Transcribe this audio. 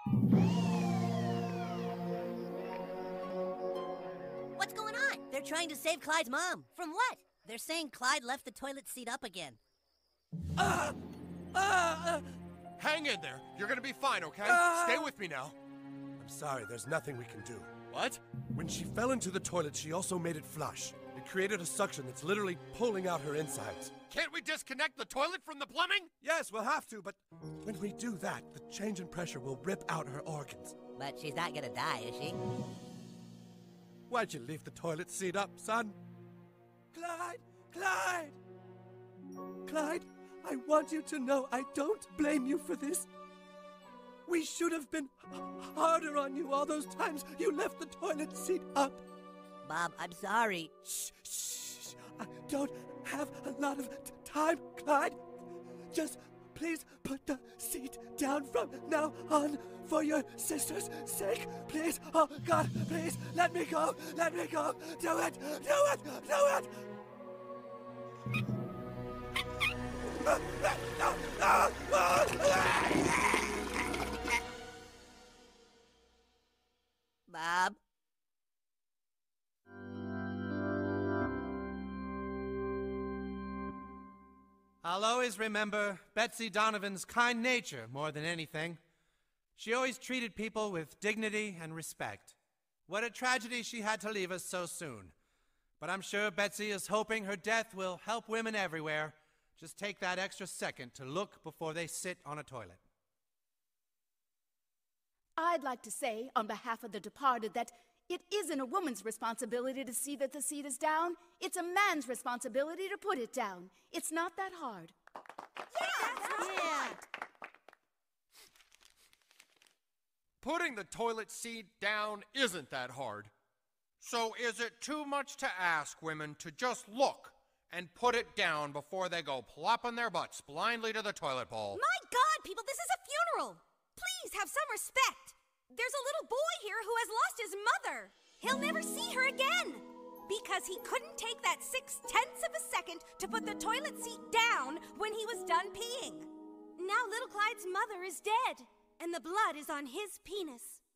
What's going on? They're trying to save Clyde's mom. From what? They're saying Clyde left the toilet seat up again. Hang in there. You're gonna be fine, okay? Stay with me now. I'm sorry, there's nothing we can do. What? When she fell into the toilet, she also made it flush. It created a suction that's literally pulling out her insides. Can't we disconnect the toilet from the plumbing? Yes, we'll have to, but when we do that, the change in pressure will rip out her organs. But she's not gonna die, is she? Why'd you leave the toilet seat up, son? Clyde! Clyde! Clyde, I want you to know I don't blame you for this. We should have been harder on you all those times you left the toilet seat up. Bob, I'm sorry. Shh, shh. I don't have a lot of time, Clyde. Just please put the seat down from now on for your sister's sake. Please, oh God, please, let me go. Let me go. Do it. Do it. Do it. Bob? I'll always remember Betsy Donovan's kind nature more than anything. She always treated people with dignity and respect. What a tragedy she had to leave us so soon. But I'm sure Betsy is hoping her death will help women everywhere just take that extra second to look before they sit on a toilet. I'd like to say, on behalf of the departed, that it isn't a woman's responsibility to see that the seat is down. It's a man's responsibility to put it down. It's not that hard. Yeah. Putting the toilet seat down isn't that hard. So is it too much to ask women to just look and put it down before they go plopping their butts blindly to the toilet bowl? My God, people, this is a funeral. Please have some respect. There's a little boy here who has lost his mother. He'll never see her again because he couldn't take that 0.6 of a second to put the toilet seat down when he was done peeing. Now little Clyde's mother is dead, and the blood is on his penis.